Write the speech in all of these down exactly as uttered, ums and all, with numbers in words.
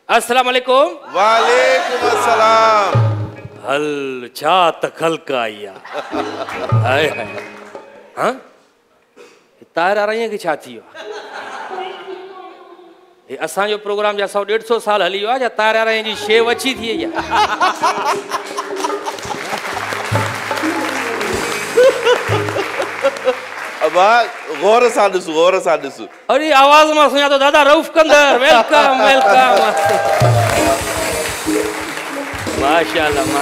अस्सलाम वालेकुम। वालेकुम अस्सलाम। हल छा तखलक आई आहे। हाय हाय हाँ तार आ रही है कि छा थी ये असांजो प्रोग्राम जा सौ डेढ़ सौ साल हली वियो आहे या तार आ रही जी शेव अची थी है अबा गौर सां ॾिसो गौर सां ॾिसो। अरे आवाज मां सुञा तो दादा रऊफ कंदर वेलकम वेलकम माशाल्लाह मा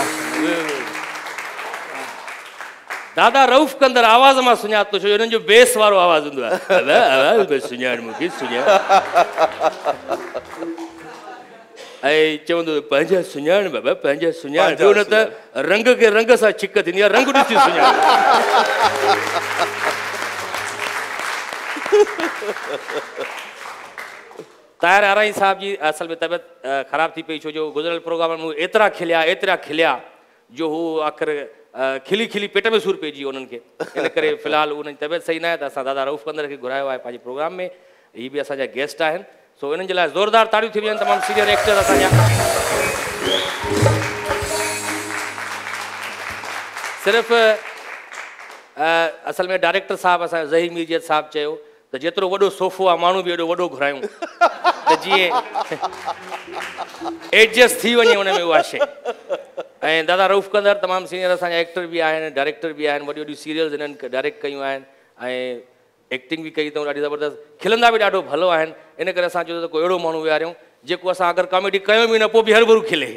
दादा रऊफ कंदर आवाज मां सुञा तो छो इन्हनि जो बेस वारो आवाज हूंदो आहे दादा आवाज बस सुञाण मूंखे सुञाण ऐं चवंदो पंहिंजा सुञाण बाबा पंहिंजा सुञाण ॿियो न त रंग खे रंग सां छिक थींदी आहे रंग ॾिसी सुञाण। ताहिर आराई साहब जी असल में तबियत ख़राब थी पई छो जो गुज़िरियल प्रोग्राम में एतिरा खिलिया एतिरा खिलिया जो हू आख़िर खिली खिली पेट में सूर पइजी वियो उन्हनि खे इन करे फ़िलहालु उन्हनि जी तबियत सही न आहे त असां दादा रऊफ कंदर खे घुरायो आहे पंहिंजे प्रोग्राम में। हीअ बि असांजा गेस्ट आहिनि सो इन्हनि जे लाइ ज़ोरदार ताड़ियूं थी वञनि तमामु सीनियर एक्टर असांजा। सिर्फ़ु असल में डायरेक्टर साहब असांजो ज़हीर मीरजत साहब चयो त जेतिरो वॾो सोफ़ो आहे माण्हू बि एॾो वॾो घुरायूं त जीअं एडजस्ट थी वञे हुन में उहा शइ। ऐं दादा रऊफ कंदर तमामु सीनियर असांजा एक्टर बि आहिनि डायरेक्टर बि आहिनि वॾियूं वॾियूं सीरियल्स हिननि डायरेक्ट कयूं आहिनि ऐं एक्टिंग बि कई अथऊं ॾाढी ज़बरदस्त खिलंदा बि ॾाढो भलो आहिनि इन करे असां चयो त कोई अहिड़ो माण्हू विहारियूं जेको असां अगरि कॉमेडी कयूं बि न पोइ बि हर भरू खिले।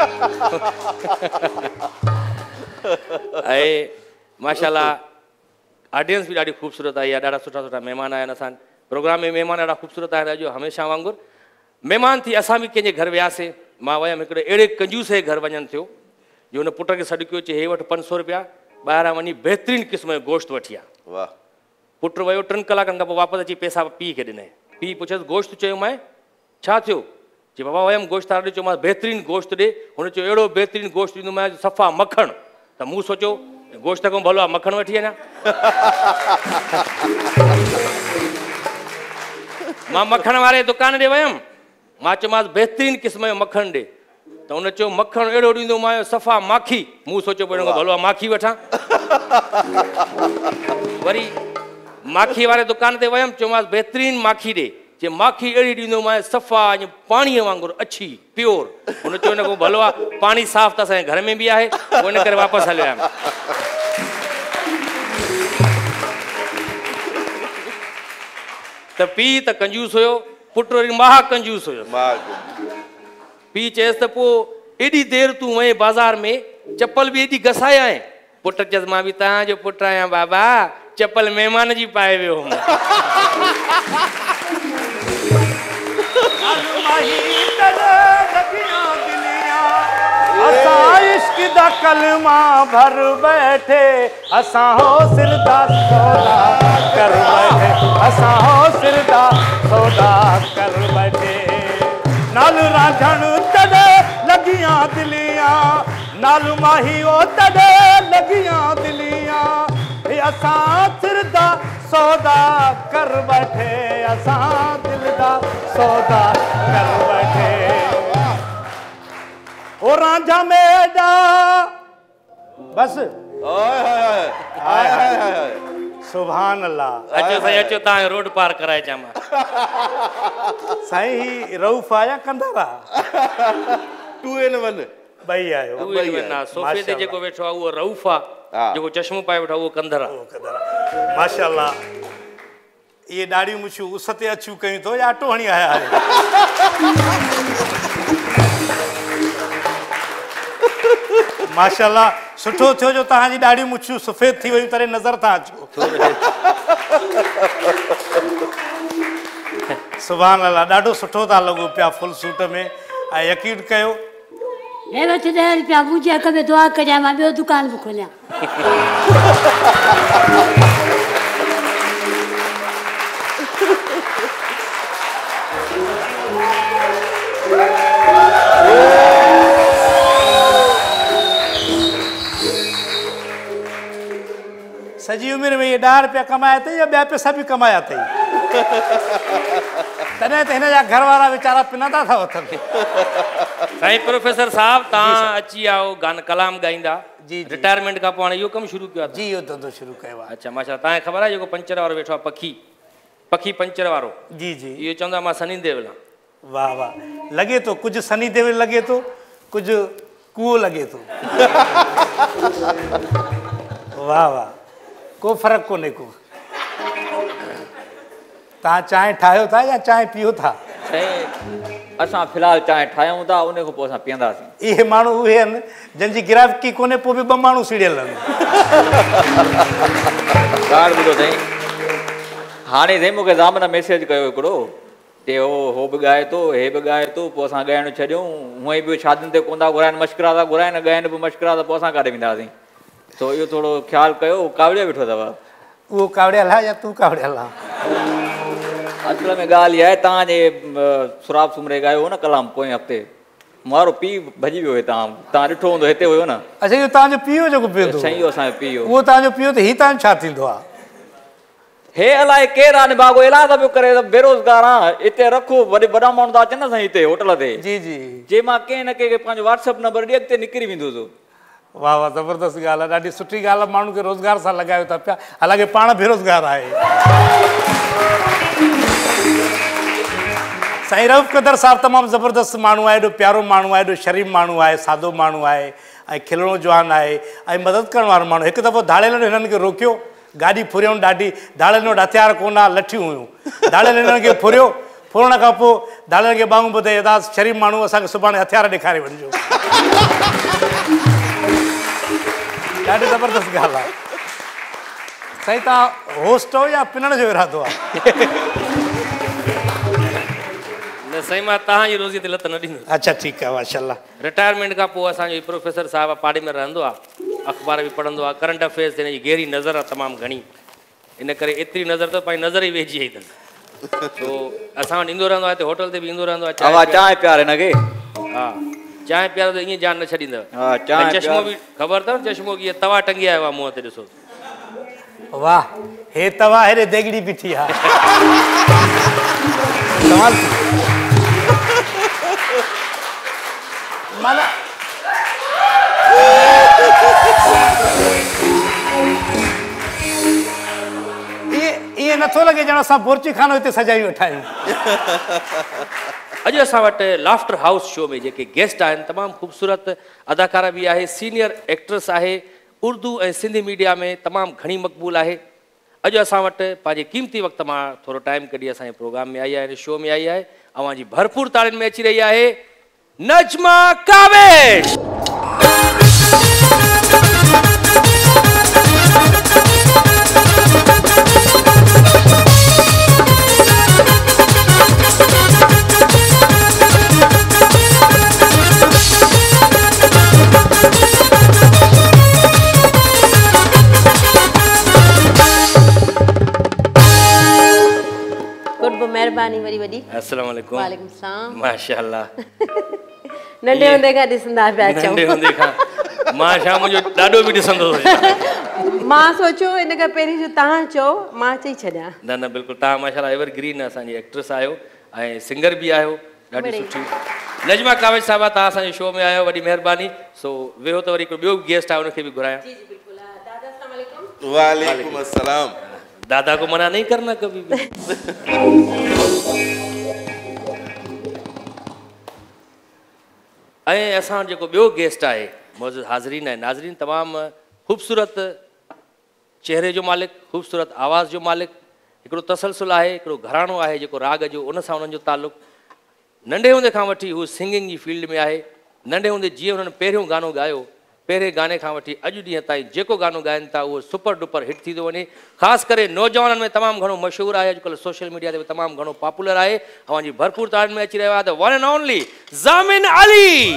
ऐं माशाल्लाह ऑडियंस भी ॾाढी ख़ूबसूरत आई आहे ॾाढा सुठा सुठा महिमान आया आहिनि असां प्रोग्राम में महिमान ॾाढा ख़ूबसूरत आहिनि अॼु हमेशह वांगुरु महिमान थी असां बि कंहिंजे घर वियासीं मां वियमि हिकिड़े अहिड़े कंजूस जे घर वञणु थियो जो हुन पुट खे सॾु कयो चई हे वठि पंज सौ रुपया ॿाहिरां वञी बहितरीनु क़िस्म जो गोश्त वठी आ। वाह पुटु वियो टिनि कलाकनि खां पोइ वापसि अची पैसा पीउ खे ॾिनई पीउ पुछियसि गोश्त चयो मैं छा थियो चई बाबा वियमि गोश्त वारे ॾे चयोमांसि बहितरीनु गोश्त ॾे हुन चयो अहिड़ो बहितरीनु गोश्त ॾींदोमांइ सफ़ा मखण त मूं सोचियो गोश्त खां भलो आहे मखण वठी वञा। मां मखण वारे दुकान ॾे वियुमि मां चयोमांसि बहितरीनु क़िस्म जो मखण ॾे त हुन चयो मखण अहिड़ो ॾींदोमांइ सफ़ा माखी मूं सोचियो पियो भलो आहे माखी वठां। वरी माखी वारे दुकान ते वियुमि चयोमांसि बहितरीनु माखी ॾे चए माखी अहिड़ी ॾींदोमांइ सफ़ा ईअं पाणीअ वांगुरु अछी प्योर हुन चयो हिन खां भलो आहे पाणी साफ़ त असांजे घर में बि आहे पोइ इन करे वापसि हलियो आयुमि। त पीउ त कंजूस हुयो पुटु वरी महा कंजूस हुयो। पीउ चयसि त पोइ एॾी देरि तूं वएं बाज़ार में चपल बि एॾी घसाए आए पुटु चयसि मां बि तव्हांजो पुटु आहियां बाबा चपल महिमान जी पाए वियो हुउमि। असां इश्क दा कलमा भर बैठे असां हो सिर दा सौदा कर बैठे असां हो सिर दा सौदा कर बैठे नाल रांझण तड़े लगियां दिलियां नाल माही ओ तड़े लगियां दिलियां असां सिर दा सौदा कर बैठे असां दिल दा सौदा कर बैठे ओ रांझा मेरा बस सुभान अल्लाह। अचो साईं अचो तव्हां रोड पार कराए चा मां साईं ही रऊफ आया कंदरा टू इन वन ॿई आयो उहे वञा सोफे ते जेको वेठो आहे उहो रऊफ आहे जेको चश्मो पाए वेठो उहो कंदर आहे। माशाल्लाह ये दाढ़ी मुछू उस ते अचूं कयूं तो या आटो हणी आया माशाल्लाह सुठो थियो जो तव्हांजी दाढ़ी मुछू सफ़ेद थी वयूं तरे नज़र था अचो। सुभान अल्लाह ॾाढो सुठो था लॻो पिया फुल सूट में ऐं यकीन कयो हे वठी ॾह रुपया मुंहिंजे हक़ में दुआ कजां मां ॿियो दुकान बि खोलियां। सजी उम्र में ये ॾह रुपया कमाया अथई या ॿिया पैसा बि कमाया अथई तॾहिं त हिन जा घर वारा वीचारा पिनंदा था वठनि साईं प्रोफेसर साहब तव्हां अची आओ गाना कलाम ॻाईंदा जी रिटायरमेंट खां पोइ हाणे इहो कमु शुरू कयो आहे जी इहो धंधो शुरू कयो आहे अच्छा माशा तव्हांखे ख़बर आहे जेको पंचर वारो वेठो आहे पखी पखी पंचर वारो जी जी इहो चवंदो आहे मां सनी देओल आहियां वाह वाह लॻे थो कुझु सनी देओल लॻे थो कुझु कूओ लॻे थो वाह वाह को फ़र्क़ु कोन्हे को तव्हां चांहि ठाहियो था या चांहि पीओ था साईं असां फ़िलहालु चांहि ठाहियूं था उन खां पोइ असां पीअंदासीं इहे माण्हू उहे आहिनि जंहिंजी गिराकी कोन्हे पोइ बि ॿ माण्हू सीड़ियल आहिनि ॻाल्हि ॿुधो साईं हाणे साईं मूंखे ज़ामन मैसेज कयो हिकिड़ो ते हो हो बि ॻाए थो हे बि ॻाए थो पोइ असां ॻाइणु छॾियूं हूअं ई बि शादियुनि ते कोन था घुराइनि मश्करा था घुराइनि ॻाइनि बि मश्करा त पोइ असां काॾे वेंदासीं तो इहो थोरो ख़्यालु कयो कावड़िया बीठो अथव उहो कावड़ियल आहे या तूं कावड़ियल आहे असल में ॻाल्हि इहा आहे तव्हांजे सुराब सुमरे ॻायो हो न कलाम पोएं हफ़्ते मारो पीउ भॼी वियो हितां तव्हां ॾिठो हूंदो हिते हुयो न अच्छा इहो तव्हांजो पीओ जेको पीओ साईं इहो असांजो पीउ उहो तव्हांजो पीओ त हीउ तव्हांजो छा थींदो आहे हे अलाए केरु आहे निभागो इलाज पियो करे बेरोज़गार आहे हिते रखो वॾे वॾा माण्हू था अचनि न साईं हिते होटल ते जी जी जे मां कंहिं न कंहिंखे पंहिंजो व्हाट्सअप नंबर ॾे अॻिते निकिरी वेंदुसि वाह वाह ज़बरदस्त ॻाल्हि आहे ॾाढी सुठी ॻाल्हि आहे माण्हू खे रोज़गार सां लॻायो था पिया हालांकि पाण बेरोज़गार आहे साईं रऊफ़ क़दर साहिबु तमामु ज़बरदस्त माण्हू आहे एॾो प्यारो माण्हू आहे एॾो शरीफ़ माण्हू आहे सादो माण्हू आहे ऐं खिलणो जवान आहे ऐं मदद करण वारो माण्हू हिकु दफ़ो धाड़ेल हिननि खे रोकियो गाॾी फुरियूं ॾाढी धाड़ेल वटि हथियार कोन आहे लठियूं हुयूं धाड़ेल हिननि खे फुरियो फुरण खां पोइ धाड़ेल खे ॿाहूं ॿुधे अदास शरीफ़ माण्हू असांखे सुभाणे हथियार ॾेखारे वञिजो ॾाढी ज़बरदस्त ॻाल्हि आहे साईं तव्हां होस्ट हो या पिनण जो इरादो आहे न साईं मां तव्हांजी रोज़ी ते लत न ॾींदुसि अच्छा ठीकु आहे माशाल्लाह रिटायरमेंट खां पोइ असांजो प्रोफेसर साहिबु पाड़े में रहंदो आहे अख़बार बि पढ़ंदो आहे करंट अफेयर्स हिन जी गहरी नज़र आहे तमामु घणी इन करे एतिरी नज़र त पंहिंजी नज़र ई वेझी वई अथसि तो असां वटि ईंदो रहंदो आहे हिते होटल ते बि ईंदो रहंदो आहे आवाज़ चांहि प्यार हिनखे हा चांहि प्यारो त ईअं जान न छॾींदव हा चांहि चश्मो बि ख़बर अथव चश्मो कीअं तवा टंगी आयो आहे मुंहं ते ॾिसो वाह हे तव्हां हेॾे देगड़ी बीठी आहे कमाल थी माना ईअं नथो लॻे ॼण असां बोरची खानो हिते सजाई वेठा आहियूं अॼु असां वटि लाफ्टर हाउस शो में जेके गेस्ट आहिनि तमामु ख़ूबसूरत अदाकारा बि आहे सीनियर एक्ट्रेस आहे उर्दू ऐं सिंधी मीडिया में तमामु घणी मक़बूल आहे अॼु असां वटि पंहिंजे क़ीमती वक़्त मां थोरो टाइम कढी असांजे प्रोग्राम में आई आहे शो में आई आहे अवांजी भरपूर ताड़ियुनि में अची रही आहे नजमा कावेश मेहरबानी वरी वडी अस्सलाम वालेकुम वालेकुम सलाम माशाअल्लाह नंढे हूंदे खां ॾिसंदा पिया अचूं नंढे हूंदे खां मां छा मुंहिंजो ॾाढो बि ॾिसंदो हुयुसि मां सोचियो इन खां पहिरीं जो तव्हां चओ मां चई छॾियां न न बिल्कुलु तव्हां माशाअल्लाह एवर ग्रीन असांजी एक्ट्रेस आहियो ऐं सिंगर बि आहियो ॾाढी सुठी नजमा कावेश साहिबा तव्हां असांजे शो में आहियो वॾी महिरबानी सो वेहो त वरी हिकिड़ो ॿियो गेस्ट आहे उनखे बि घुरायां जी जी बिल्कुल दादा अस्सलाम वालेकुम वालेकुम अस्सलाम दादा को मना नहीं करना कभी भी ऐं असां जेको ॿियो गेस्ट आहे मौजूद हाज़रीन ऐं नाज़रीन तमामु ख़ूबसूरत चेहरे जो मालिक ख़ूबसूरत आवाज़ जो मालिक हिकिड़ो तसलसल आहे हिकिड़ो घराणो आहे जेको राग जो उन सां उन्हनि जो तालुक़ु नंढे हूंदे खां वठी हू सिंगिंग जी फील्ड में आहे नंढे हूंदे जीअं हुननि पहिरियों गानो ॻायो पहिरें गाने खां वठी अॼु ॾींहं ताईं जेको गानो ॻाइनि था उहो सुपर डुपर हिट थी थो वञे ख़ासि करे नौजवाननि में तमामु घणो मशहूरु आहे अॼुकल्ह सोशल मीडिया ते बि तमामु घणो पॉपुलर आहे अवांजी भरपूर ताड़ियुनि में अची रहियो आहे the one and only Zamin Ali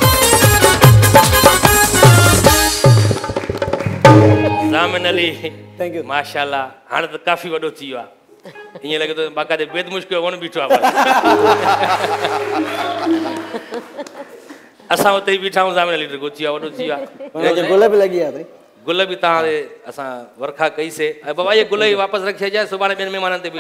Zamin Ali thank you माशाल्लाह हाणे त काफ़ी वॾो थी वियो आहे ईअं लॻे थो बाक़ाइदे बेदमुश्क जो वण बीठो आहे असां उते ई बीठा आहियूं ज़ामिन लीडर गोची आहे वॾो थी वियो आहे हुनखे गुल बि लॻी आहे गुल बि तव्हां असां वरखा कईसीं ऐं बाबा इहे गुल ई वापसि रखी अचाए सुभाणे ॿियनि महिमाननि ते बि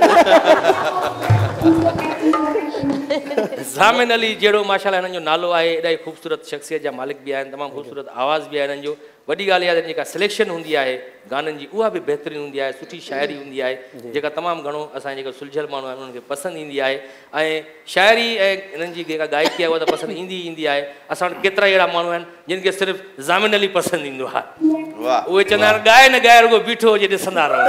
ज़ामिन अली जहिड़ो माशाल्लाह हिननि जो नालो आहे एॾा ई ख़ूबसूरत शख़्सियत जा मालिक बि आहिनि तमामु ख़ूबसूरत आवाज़ बि आहे हिननि जो वॾी ॻाल्हि आहे जेका सिलेक्शन हूंदी आहे गाननि जी उहा बि बहितरीनु हूंदी आहे सुठी शाइरी हूंदी आहे जेका तमामु घणो असांजे जेका सुलझियल माण्हू आहिनि उन्हनि खे पसंदि ईंदी आहे ऐं शाइरी ऐं हिननि जी जेका गायकी आहे उहा त पसंदि ईंदी ईंदी आहे असां वटि केतिरा अहिड़ा माण्हू आहिनि जिन खे सिर्फ़ु ज़ामिन अली पसंदि ईंदो आहे उहे चवंदा आहिनि ॻाए न ॻाए रुॻो बीठो हुजे ॾिसंदा रहो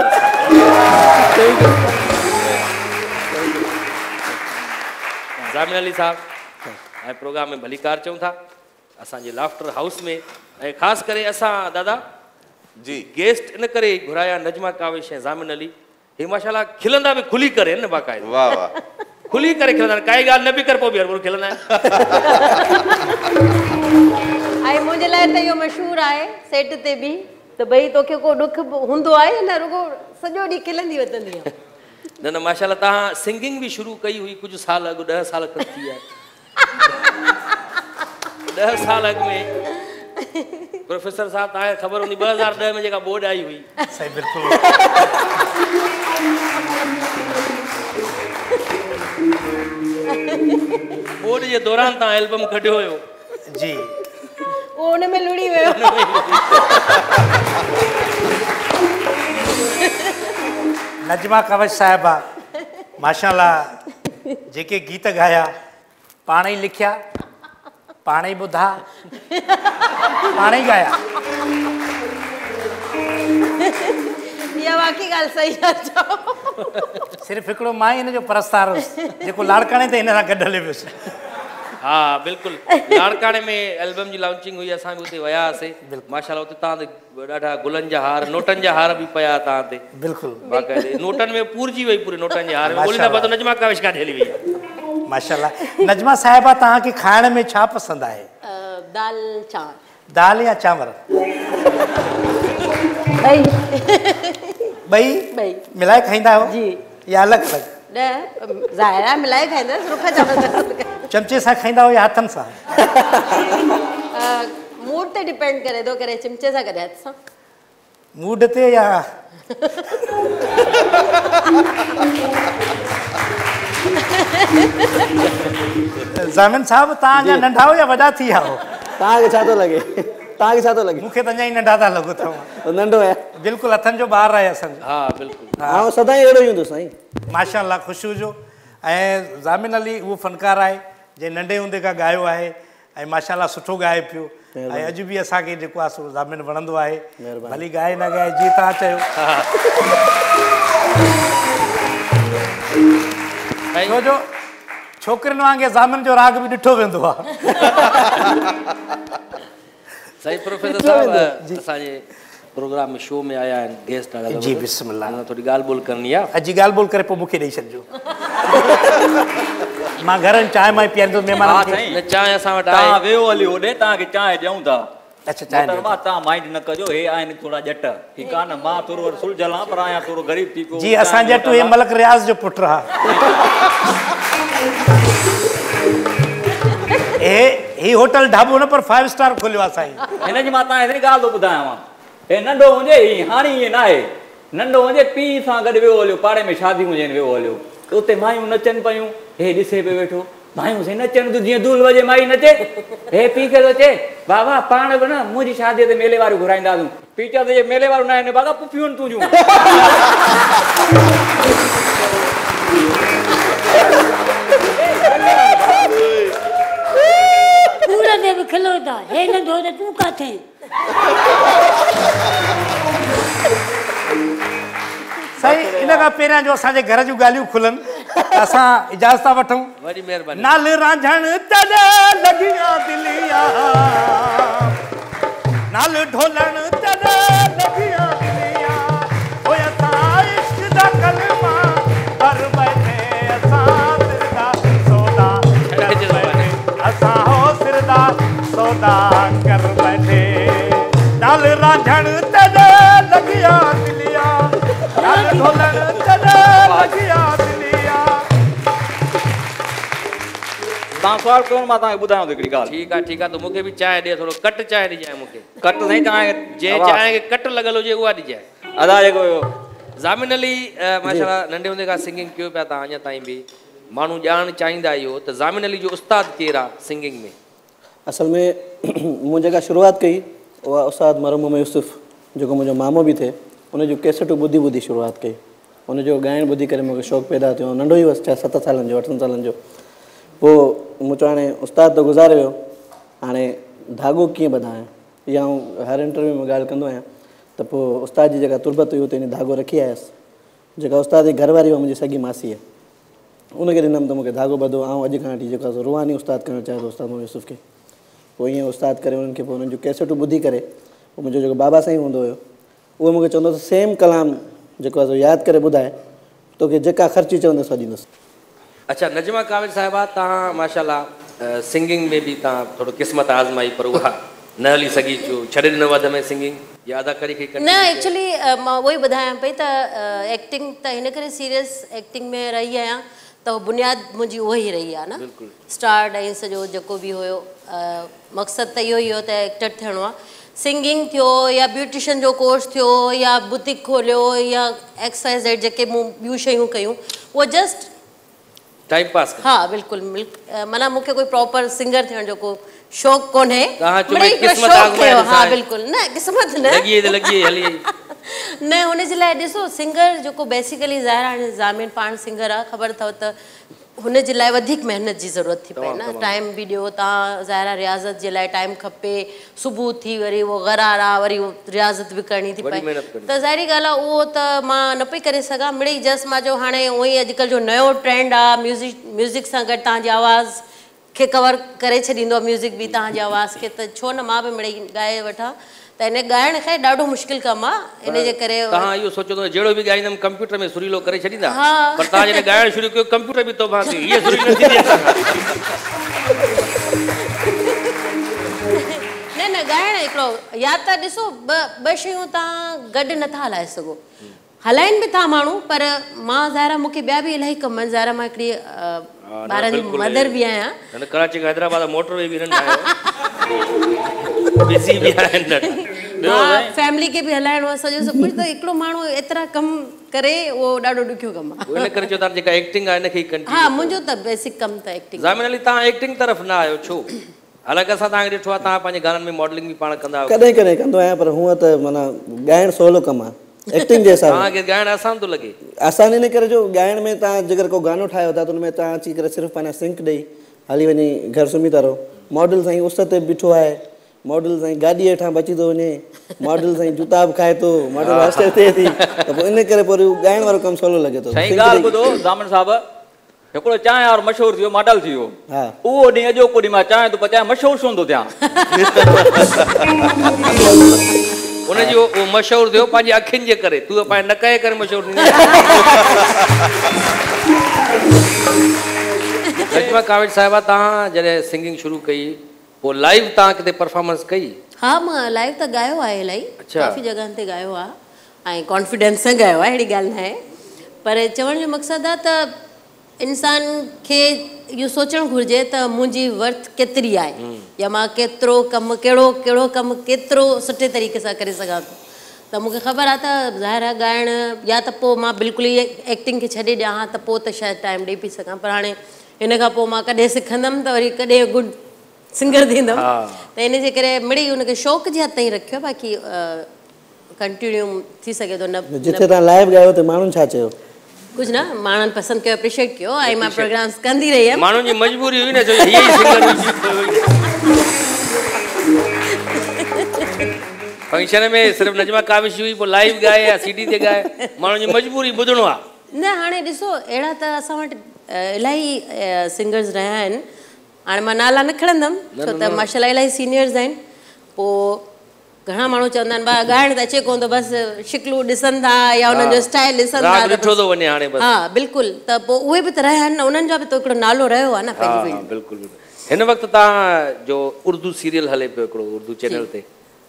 ज़ामिन अली साहब ऐं प्रोग्राम में भलीकार चऊं था असांजे लाफ्टर हाउस में ऐं ख़ासि करे असां दादा जी गेस्ट इन करे घुराया नजमा काविश ऐं ज़ामिन अली हे माशाल्लाह खिलंदा बि खुली करे न बाक़ाइदा वाह वाह खुली करे खिलंदा आहिनि काई ॻाल्हि न बि कर पोइ बि हर खिलंदा आहिनि ऐं मुंहिंजे लाइ त इहो मशहूरु आहे सेट ते बि त भई तोखे को ॾुख हूंदो आहे न रुॻो सॼो ॾींहुं खिलंदी वधंदी आहे न न माशाल्लाह तव्हां सिंगिंग बि शुरू कई हुई कुझु साल अॻु ॾह साल खनि थी विया ॾह साल अॻु में प्रोफेसर साहब तव्हांखे ख़बर हूंदी ॿ हज़ार ॾह में जेका बोर्ड आई हुई सही बिल्कुलु बोर्ड जे दौरान तव्हां एल्बम कढियो हुयो जी उहो हुन में लुड़ी वियो नजमा काविश साहिबा माशाल्लाह जेके गीत गाया पाण ई लिखिया पाण ई ॿुधा पाण ई गाया इहा वाक़ई ॻाल्हि सही आहे चओ सिर्फ़ु हिकिड़ो मां ई हिन जो परस्तार हुउसि जेको लाड़काणे ते हिन सां गॾु हले पियुसि हा बिल्कुलु लाड़काणे में एल्बम जी लॉन्चिंग हुई असां बि उते विया हुआसीं माशाल्लाह उते तव्हां ते ॾाढा गुलनि जा हार नोटनि जा हार बि पिया तव्हां ते बिल्कुलु बाक़ाइदे नोटनि में पूरजी वई पूरे नोटनि जे हार में ॻोल्हींदा पिया त नजमा काविश काॾे हली वई आहे माशाल्लाह नजमा साहिबा तव्हांखे खाइण में छा पसंदि आहे दाल चांवर दाल या चांवर ॿई ॿई ॿई मिलाए खाईंदा आहियो जी या अलॻि अलॻि न ज़ाहिरा मिलाए खाईंदासीं रुख चांवर चमचे सां खाईंदा आहियो या हथनि सां मूड ते डिपेंड करे थो करे चिमचे सां करे हथ सां मूड ते या ज़ामिन साहब तव्हां अञा नंढा हो या वॾा थी विया हो तव्हांखे छा थो लॻे तव्हांखे छा थो लॻे मूंखे त अञा ई नंढा था लॻो अथव नंढो आहे बिल्कुलु हथनि जो ॿार आहे असांजो हा बिल्कुलु हा सदाईं अहिड़ो ई हूंदो साईं माशाल्लाह ख़ुशि हुजो ऐं ज़ामिन अली उहो फ़नकार आहे जंहिं नंढे हूंदे खां ॻायो आहे ऐं माशाल्लाह सुठो ॻाए पियो ऐं अॼु बि असांखे जेको आहे सो ज़ामिन वणंदो आहे भली ॻाए न ॻाए जीअं तव्हां चयो छो जो छोकिरियुनि वांगुरु ज़ामिन जो राग बि ॾिठो वेंदो आहे सही प्रोफेसर साहब असांजे प्रोग्राम में शो में आया आहिनि गेस्ट जी बिस्मिल्लाह थोरी ॻाल्हि ॿोल करणी आहे अॼु ॻाल्हि ॿोल करे पोइ मूंखे ॾेई छॾिजो मां घरनि चांहि मां पीआरींदो महिमाननि खे न चांहि असां वटि तव्हां आहे वियो हली होॾे तव्हांखे चांहि ॾियूं था अच्छा चांहि ॾियो। तव्हां माइंड न कजो हे आहिनि थोरा ॼट ठीकु आहे न मां थोरो सुलझल आहियां पर आहियां थोरो ग़रीब थी पियो जी असां जटु हे मलक रियाज़ जो पुटु आहे हे ही होटल ढाबो न पर फाइव स्टार खोलियो आहे साईं हिन जी मां तव्हांखे हिकिड़ी ॻाल्हि थो ॿुधायांव हे नंढो हुजे ही हाणे ईअं न आहे नंढो हुजे पीउ सां गॾु वियो हलियो पाड़े में शादी हुजनि वियो हलियो उते मायूं नचनि पियूं हे ॾिसे पियो वेठो मायूं से नचनि थियूं जीअं दूल वॼे माई नचे हे पीउ खे थो चए बाबा पाण बि न मुंहिंजी शादीअ ते मेले वारियूं घुराईंदासीं पीउ चयो त मेले वारियूं न आहिनि बाबा पुफियूं आहिनि तुंहिंजूं पूरा दे बि खिलो था हे नंढो त तूं काथे सही इन खां पहिरियां जो असांजे घर जूं ॻाल्हियूं खुलनि असां इजाज़त था वठूं वॾी महिरबानी नाल रांझण तॾहिं लॻियां दिलिया नाल ढोलण तॾहिं लॻियां दिलिया ओए असां इश्क दा कलमा पर बैठे असां सिरदा सौदा कर बैठे असां हो सिरदा सौदा कर बैठे नाल रांझण तॾहिं लॻियां लॻिया दिलिया तव्हां सुवाल कयो मां तव्हांखे ॿुधायां थो हिकिड़ी ॻाल्हि ठीकु आहे ठीकु आहे त मूंखे बि चांहि ॾे थोरो कट चांहि ॾिजांइ मूंखे कट साईं चांहि जे चांहि खे कट लॻल हुजे उहा ॾिजांइ अदा जेको ज़ामिन अली माशाल्लाह नंढे हूंदे खां सिंगिंग कयो पिया तव्हां अञा ताईं बि माण्हू ॼाणणु चाहींदा इहो त ज़ामिन अली जो उस्ताद केरु आहे सिंगिंग में असल में मूं जेका शुरूआत कई उहा उस्ताद मरहूम यूसुफ जेको मुंहिंजो मामो बि थिए उनजूं कैसेटूं ॿुधी ॿुधी शुरूआत कई उनजो ॻाइणु ॿुधी करे मूंखे शौक़ु पैदा थियो नंढो ई हुअसि छह सत सालनि जो अठनि सालनि जो पोइ मूं चयो हाणे उस्ताद त गुज़ारे वियो हाणे धाॻो कीअं ॿधायां इहा आउं हर इंटरव्यू में ॻाल्हि कंदो आहियां त पोइ उस्ताद जी जेका तुरबत हुई उते धाॻो रखी आयसि जेका उस्ताद जी घरवारी हुआ मुंहिंजी सॻी मासी आहे उनखे ॾिनमि त मूंखे धाॻो ॿधो ऐं अॼु खां वठी जेको आहे रुहानी उस्ताद करणु चाहियां थो उस्ताद यूसुफ खे पोइ ईअं उस्ताद करे उन्हनि खे पोइ उन्हनि जूं कैसेटूं ॿुधी करे पोइ मुंहिंजो जेको बाबा साईं हूंदो हुयो उहो मूंखे चवंदो त सेम कलाम जेको आहे यादि करे ॿुधाए तोखे जेका ख़र्ची चवंदुसि ॾींदुसि अच्छा नजमा काविद साहिबा तव्हां माशाल्लाह सिंगिंग में बि तव्हां थोरो क़िस्मत आज़माई पर उहा न हली सघी छो छॾे ॾिनो वध में सिंगिंग या अदाकारी खे न एक्चुअली मां उहो ई ॿुधायां पई त एक्टिंग त हिन करे सीरियस एक्टिंग में रही आहियां त बुनियादु मुंहिंजी उहा ई रही आहे न स्टार्ट ऐं सॼो जेको बि हुयो मक़सदु त इहो ई हो त एक्टर थियणो आहे सिंगिंग थियो या ब्यूटिशन जो कोर्स थियो या बुटीक खोलियो या एक्सरसाइज़ जेड जेके मूं ॿियूं शयूं कयूं उहो जस्ट टाइम पास हा बिल्कुलु माना मूंखे कोई प्रॉपर सिंगर थियण जो को शौक़ु कोन्हे हा बिल्कुलु न क़िस्मत न न हुनजे लाइ ॾिसो सिंगर जेको बेसिकली ज़ाहिर हाणे ज़ामिन पाण सिंगर आहे ख़बर अथव त हुनजे लाइ वधीक महिनत जी ज़रूरत थी पए न टाइम बि ॾियो तव्हां ज़ाहिर रियाज़त जे लाइ टाइम खपे सुबुह थी वरी उहो गरारा वरी उहो रियाज़त बि करणी थी पए त ज़ाहिरी ॻाल्हि आहे उहो त मां न पई करे सघां मिड़ई जस्ट मां जो हाणे उहो ई अॼुकल्ह जो नयो ट्रेंड आहे म्यूज़िक म्यूज़िक सां गॾु तव्हांजी आवाज़ खे कवर करे छॾींदो आहे म्यूज़िक बि तव्हांजी आवाज़ खे त छो न मां बि मिड़ई ॻाए वठां त हिन ॻाइण खे ॾाढो मुश्किल कमु आहे इन जे करे तव्हां इहो सोचो त जहिड़ो बि ॻाईंदमि कंप्यूटर में सुरीलो करे छॾींदा पर तव्हां जॾहिं ॻाइणु शुरू कयो कंप्यूटर बि तोबा थी हीअ सुरी न थींदी न न ॻाइणु हिकिड़ो या त ॾिसो ॿ ॿ शयूं तव्हां गॾु नथा हलाए सघो हलाइनि बि था माण्हू पर मां ज़ाहिर मूंखे ॿिया बि इलाही कम आहिनि ज़ाहिर मां हिकिड़ी ॿारनि जी मदर बि आहियां कराची खां हैदराबाद मोटर वे बि बिज़ी बि आहिनि फैमिली खे बि हलाइणो आहे सॼो सभु कुझु त हिकिड़ो माण्हू एतिरा कमु करे उहो ॾाढो ॾुखियो कमु आहे इन करे चओ था जेका एक्टिंग आहे इनखे हा मुंहिंजो त बेसिक कमु त एक्टिंग ज़ामिन अली तव्हां एक्टिंग तरफ़ न आहियो छो हालांकि असां तव्हांखे ॾिठो आहे तव्हां पंहिंजे गाननि में मॉडलिंग बि पाण कंदा आहियो कॾहिं कॾहिं कंदो आहियां पर हूअं त माना ॻाइणु सवलो कमु आहे एक्टिंग जे हिसाब तव्हांखे ॻाइणु आसान थो लॻे आसान इन करे जो ॻाइण में तव्हां जेकर को गानो ठाहियो था त हुन में तव्हां अची करे सिर्फ़ु पंहिंजा सिंक ॾेई हली वञी घर सुम्ही था रहो मॉडल साईं उस ते बीठो आहे मॉडल साईं गाॾी हेठां बची थो वञे मॉडल साईं जूता बि खाए थो मॉडल वास्ते थिए थी त पोइ इन करे पोइ ॻाइण वारो कमु सवलो लॻे थो सही ॻाल्हि ॿुधो ज़ामिन साहिबु हिकिड़ो चांहि वारो मशहूरु थियो मॉडल थी वियो हा उहो ॾींहुं अॼोको ॾींहुं मां चांहि थो पचायां मशहूरु छो थो थियां उनजी उहो मशहूरु थियो पंहिंजी अखियुनि जे करे तूं पंहिंजे नक जे करे मशहूरु थींदी नजमा काविद साहिबा तव्हां जॾहिं सिंगिंग शुरू कई पोइ लाइव तव्हां किथे परफॉर्मेंस कई हा मां लाइव त ॻायो आहे इलाही काफ़ी जॻहनि ते ॻायो आहे ऐं कॉन्फिडेंस सां ॻायो आहे अहिड़ी ॻाल्हि न आहे पर चवण जो मक़सदु आहे त इंसान खे इहो सोचणु घुरिजे त मुंहिंजी वर्थ केतिरी आहे या मां केतिरो कमु कहिड़ो कहिड़ो कमु केतिरो सुठे तरीक़े सां करे सघां थो त मूंखे ख़बर आहे त ज़ाहिर आहे ॻाइणु या त पोइ मां बिल्कुलु ई एक्टिंग खे छॾे ॾियां हा त पोइ त शायदि टाइम ॾेई पई सघां पर हाणे हिन खां पोइ मां कॾहिं सिखंदमि त वरी कॾहिं गुड सिंगर थींदमि त इन जे करे मिड़ई हुनखे शौक़ु जे हथ ताईं रखियो बाक़ी कंटिन्यू थी सघे थो न जिथे तव्हां लाइव ॻायो त माण्हुनि छा चयो कुझु न माण्हुनि पसंदि कयो एप्रिशिएट कयो ऐं मां प्रोग्राम्स कंदी रही हुयमि माण्हुनि जी मजबूरी हुई न छो हीअ ई सिंगर फंक्शन में सिर्फ़ु नजमा काविद हुई पोइ लाइव ॻाए या सीडी ते ॻाए माण्हुनि जी मजबूरी ॿुधणो आहे न हाणे ॾिसो अहिड़ा त असां वटि इलाही सिंगर्स रहिया आहिनि हाणे मां नाला न खणंदमि छो त माशाल्लाह इलाही सीनियर्स आहिनि पोइ घणा माण्हू चवंदा आहिनि भाउ ॻाइण त अचे कोन थो बसि शिकलू ॾिसनि था या हुननि जो स्टाइल ॾिसनि था हा बिल्कुलु त पोइ उहे बि त रहिया आहिनि न उन्हनि जो बि त हिकिड़ो नालो रहियो आहे न पंहिंजी बिल्कुलु हिन वक़्तु तव्हां जो उर्दू सीरियल हले पियो हिकिड़ो उर्दू चैनल ते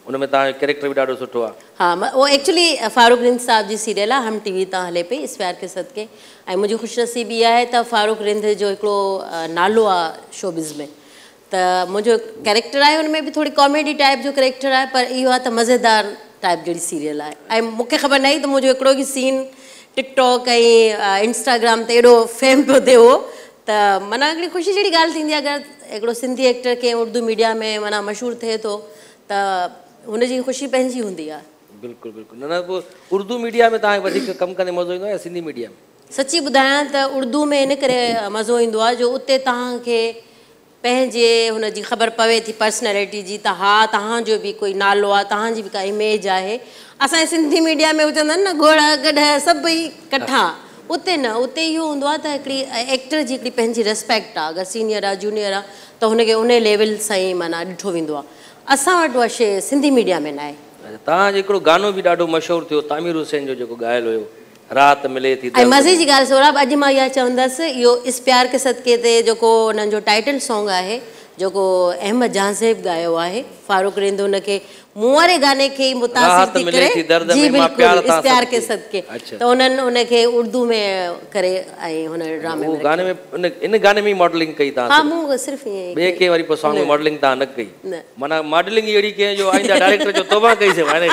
उनमें तव्हांजो कैरेक्टर बि ॾाढो सुठो आहे। हाँ वो एक्चुअली फारूक रिंद साहब जी सीरियल आहे, हम टीवी तां हले पई इस प्यार के सदके। ऐं मुंहिंजी ख़ुशनसीबी इहा आहे त फारूक रिंद जो हिकिड़ो नालो आहे शोबिज़ में, त मुंहिंजो कैरेक्टर आहे हुन में बि थोरी कॉमेडी टाइप जो कैरेक्टर आहे, पर इहो आहे त मज़ेदार टाइप जहिड़ी सीरियल आहे। ऐं मूंखे ख़बर न हुई त मुंहिंजो हिकिड़ो ई सीन टिकटॉक ऐं इंस्टाग्राम ते एॾो फेम पियो थिए हो, त माना हिकिड़ी ख़ुशी जहिड़ी ॻाल्हि थींदी आहे अगरि हिकिड़ो सिंधी एक्टर कंहिं उर्दू मीडिया में माना मशहूरु थिए थो त हुनजी ख़ुशी पंहिंजी हूंदी आहे। बिल्कुलु बिल्कुलु। न न पोइ उर्दू मीडिया में तव्हांखे वधीक कमु कंदे मज़ो ईंदो आहे या सिंधी मीडिया में? सची ॿुधायां त उर्दू में इन करे मज़ो ईंदो आहे जो उते तव्हांखे पंहिंजे हुनजी ख़बर पवे थी पर्सनैलिटी जी, त हा तव्हांजो बि कोई नालो आहे, तव्हांजी बि का इमेज आहे। असांजे सिंधी मीडिया में हू चवंदा आहिनि न घोड़ा गॾ सभई कठा, उते न, उते इहो हूंदो आहे त हिकिड़ी एक्टर जी हिकिड़ी पंहिंजी रिस्पेक्ट आहे, अगरि सीनियर आहे जूनियर आहे त हुनखे उन लेवल सां ई माना ॾिठो वेंदो आहे। असां वटि उहा शइ सिंधी मीडिया में न आहे। तव्हांजो हिकिड़ो गानो बि ॾाढो मशहूरु थियो तामिर हुसैन जो जेको ॻायल हुयो, रात मिले थी। ऐं मज़े जी ॻाल्हि सौरभ, अॼु मां इहा चवंदसि, इहो इस प्यार के सदके ते जेको हुननि जो टाइटल सॉन्ग आहे जेको अहमद जहाज़ेब ॻायो आहे, फारूक रिंद हुनखे मूं वारे गाने खे ई मुतासिर थी करे, जी बिल्कुलु इस प्यार के सदके, त उन्हनि उनखे उर्दू में करे ऐं हुन ड्रामे में गाने में इन गाने में मॉडलिंग कई तव्हां? हा मूं सिर्फ़ु ईअं ॿिए के वरी पोइ सॉन्ग में मॉडलिंग तव्हां न कई? माना मॉडलिंग अहिड़ी कंहिं जो आईंदा डायरेक्टर जो तौबा कई से वाने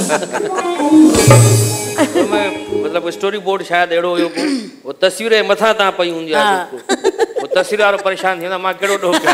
मतिलबु स्टोरी बोर्ड शायदि अहिड़ो हुयो, उहो तस्वीर जे मथां तव्हां पई हूंदी आहे, उहो तस्वीर वारो परेशान थी वेंदा मां कहिड़ो ॾोह कयां।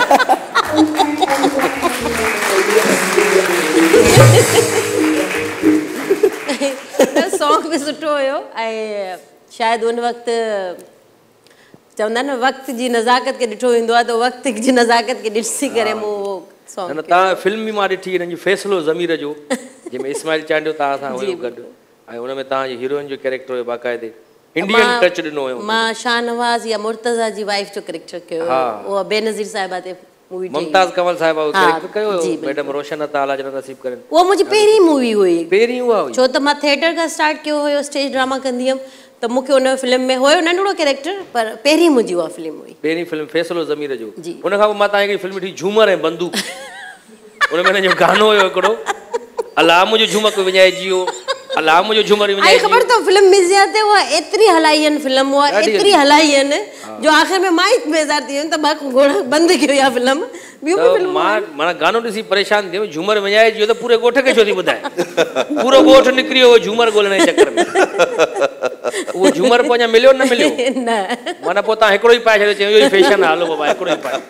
सॉन्ग बि सुठो हुयो ऐं शायदि उन वक़्तु चवंदा आहिनि न वक़्त जी नज़ाकत खे ॾिठो वेंदो आहे, त वक़्त जी नज़ाकत खे ॾिसी करे मूं उहो सॉन्ग। तव्हां फिल्म बि मां ॾिठी हिननि जी फ़ैसिलो ज़मीर जो, जंहिंमें इस्माइल चांडियो तव्हां सां हुयो गॾु, ऐं हुन में तव्हांजी हीरोइन जो कैरेक्टर हुयो बाक़ाइदे इंडियन टच ॾिनो हुयो। मां शाहनवाज़ या मुर्तज़ा जी वाइफ जो कैरेक्टर कयो, उहा बेनज़ीर साहिबा ते मूवी, मुमताज़ कमल साहिबा जो कैरेक्टर कयो हुयो, मैडम रोशन ताला जन नसीब करन। उहा मुंहिंजी पहिरीं मूवी हुई, पहिरीं उहा हुई, छो त मां थिएटर खां स्टार्ट कयो हुयो, स्टेज ड्रामा कंदी हुयमि, त मूंखे हुन फिल्म में हुयो नंढड़ो कैरेक्टर, पर पहिरीं मुंहिंजी उहा फिल्म हुई, पहिरीं फिल्म फ़ैसिलो ज़मीर जो। उन खां पोइ मां तव्हांखे फिल्म ॾिठी झूमर ऐं बंदूक, उन में हिन जो गानो हुयो हिकिड़ो, अलाह मुंहिंजो झूमर कोई विञाइजी वियो, अलाह मुंहिंजो झूमर विञाइजी। ख़बर अथव फिल्म मिज़िया ते उहा एतिरी हलाई आहिनि, फिल्म उहा एतिरी हलाई आहिनि जो आख़िर में मां ई बेज़ार थी वियमि त मां घोड़ा बंदि कयो इहा फिल्म। मां माना गानो ॾिसी परेशान थी वियुमि, झूमर विञाइजी वियो त पूरे ॻोठ खे छो थी ॿुधाए, पूरो ॻोठ निकिरी वियो झूमर ॻोल्हण जे चकर में। उहो झूमर पोइ अञा मिलियो न मिलियो न, माना पोइ तव्हां हिकिड़ो ई पाए छॾियो, चयो इहो ई फैशन आहे, हलो बाबा हिकिड़ो ई पाए।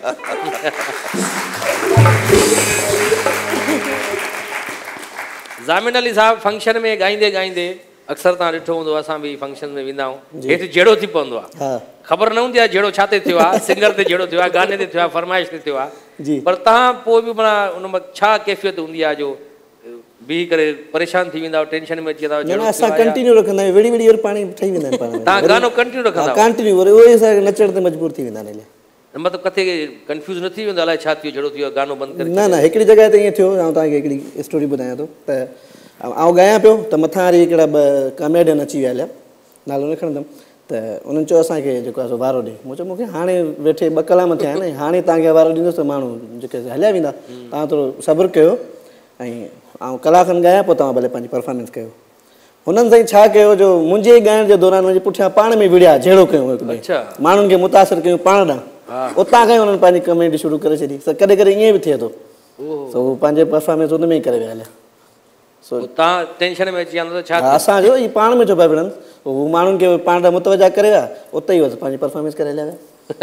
ज़ामिन अली साहब फंक्शन में ॻाईंदे ॻाईंदे अक्सर तव्हां ॾिठो हूंदो, असां बि फंक्शन में वेंदा आहियूं, हेठि जहिड़ो थी पवंदो आहे, ख़बर न हूंदी आहे जहिड़ो छा ते थियो आहे, सिंगर ते जहिड़ो थियो आहे, गाने ते थियो आहे, फरमाइश ते थियो आहे, पर तव्हां पोइ बि माना उन में छा कैफ़ियत हूंदी आहे जो बीह करे परेशान थी वेंदा, टेंशन में अची वेंदा? असां कंटिन्यू रखंदा आहियूं, वेड़ी वेड़ी पाणी ठही वेंदा आहिनि पाण में। तव्हां गानो कंटिन्यू रखंदा आहियो? कंटिन्यू, वरी उहे असांखे नचण ते मजबूर थी वेंदा आहिनि। मतिलबु किथे कंफ्यूज़ न थी वेंदो अलाए छा थियो, जहिड़ो थियो गानो बंदि करे? न न, हिकिड़ी जॻह ते ईअं थियो, आउं तव्हांखे हिकिड़ी स्टोरी ॿुधायां थो, त आउं ॻायां पियो त मथां वरी हिकिड़ा ॿ कॉमेडियन अची विया हलिया, नालो न खणंदुमि, त उन्हनि चयो असांखे जेको आहे सो वारो ॾे। मूं चयो मूंखे हाणे वेठे ॿ कलाक थिया आहिनि, हाणे तव्हांखे वारो ॾींदुसि त माण्हू जेके हलिया वेंदा, तव्हां थोरो सब्र कयो, ऐं आउं कलाक खनि ॻायां, पोइ तव्हां भले पंहिंजी परफॉर्मेंस कयो। हुननि साईं छा कयो जो मुंहिंजे ॻाइण जे दौरान मुंहिंजे पुठियां पाण में विड़िया, जहिड़ो कयूं हिकु ॿिए माण्हुनि खे मुतासिर कयूं पाण ॾांहुं, उतां खां ई हुननि पंहिंजी कॉमेडी शुरू करे छॾी। कॾहिं कॾहिं ईअं बि थिए थो, सो उहो पंहिंजे परफॉर्मेंस उन में ई करे विया हलिया। तव्हां टेंशन में अची वेंदो छा? असांजो ई पाण में छो पिया विढ़नि, हू माण्हुनि खे पाण ॾांहुं मुतवजा करे विया, उते ई बसि पंहिंजी परफॉर्मेंस करे हलिया विया।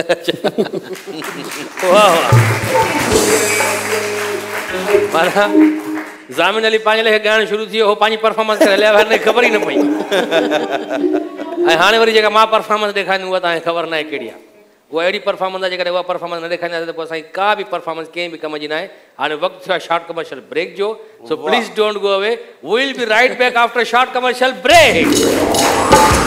माना ज़ामिन अली पंहिंजे लाइ ॻाइणु शुरू थी वियो, हो पंहिंजी परफॉर्मेंस करे हलिया विया, ख़बर ई न पई। ऐं हाणे वरी जेका मां परफॉर्मेंस ॾेखारींदुमि उहा तव्हांखे ख़बर न आहे कहिड़ी आहे, उहा अहिड़ी परफॉर्मेंस आहे जेकॾहिं उहा परफॉर्मेंस न ॾेखारींदासीं त पोइ असांजी का बि परफॉर्मेंस कंहिं बि कम जी न आहे। हाणे वक़्तु थियो आहे शॉर्ट कमर्शियल ब्रेक जो, so please don't go away, we will be right back after short commercial break.